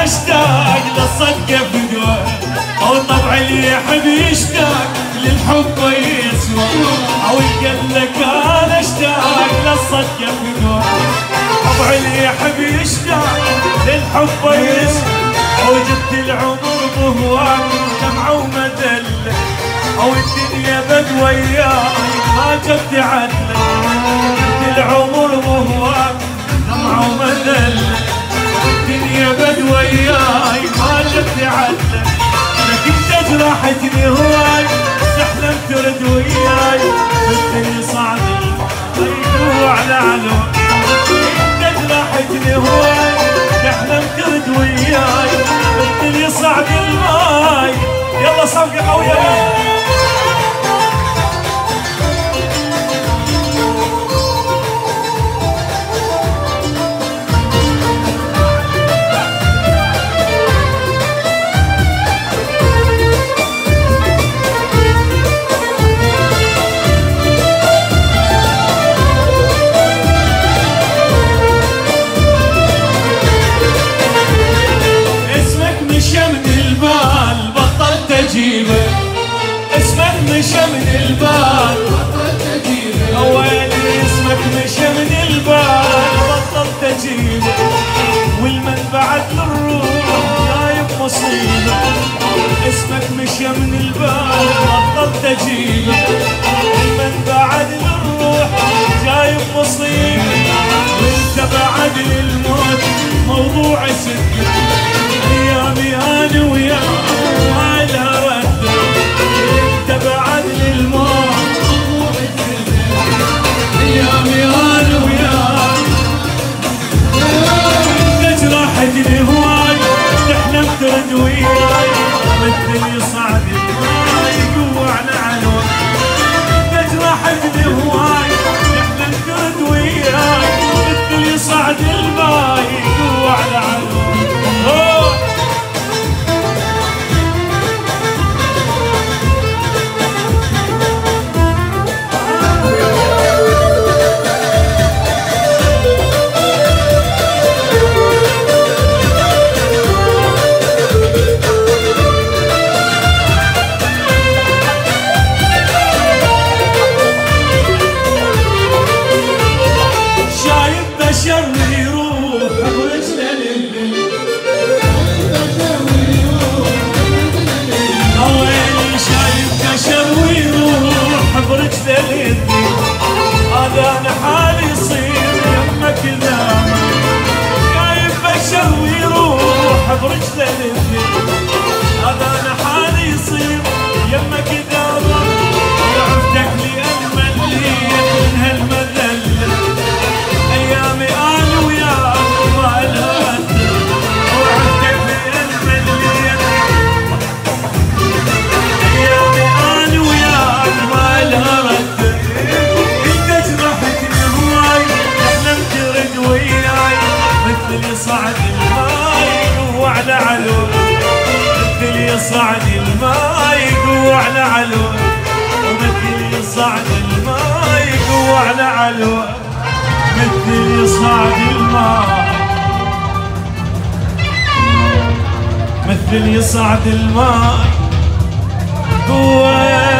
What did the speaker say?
اشتاق للصدقة بدون، او طبع اللي يحب يشتاق للحب ويسوى، او القلب كان اشتاق للصدقة بدون، طبع اللي يحب يشتاق للحب ويسوى، او جبت العمر بهواك دمعة ومدلة، او الدنيا بد وياي ما جبت عدلة، جبت العمر بهواك دمعة ومدلة، الدنيا بد وياي ما جبت عدلة، لكن انت جرحتني هواي تحلم ترد وياي، بالدنيا صعب يدوع على علو، انت جرحتني هواي تحلم ترد وياي، بالدنيا صعب الماي. يلا صفقة قوية. اسمك مشى من البال بطلت اجيبه، اويلي اسمك مشى من البال بطلت اجيبه، والمن بعد للروح جايب مصيبه، اسمك مشى من البال بطلت اجيبه، والمن بعد للروح جايب مصيبه، وانت بعد للموت موضوع سكه، ايامي انا وياك ما لها رد، انت بعد للموت ايامي انا وياك، انت جرحتني هواي تحلم ترد وياي، مثل يصعد الماي جوا على علو، انت جرحتني هواي تحلم ترد وياي، مثل يصعد الماي جوا على علو. هذا انا حالي يصير يمك ذامي، جايب بشر ويروح برجله الاثنين، هذا انا حالي يصير يمك ذامي، وعفتك لي اجمل ليك من هالمذله، ايامي انا وياك ما لها رد، وعفتك لي اجمل ليك، ايامي انا وياك ما لها رد، مثل يصعد الماي جوا على علو، مثل يصعد الماي جوا على علو، ومثل يصعد الماي جوا على علو، مثل يصعد الماي، مثل يصعد الماي جوا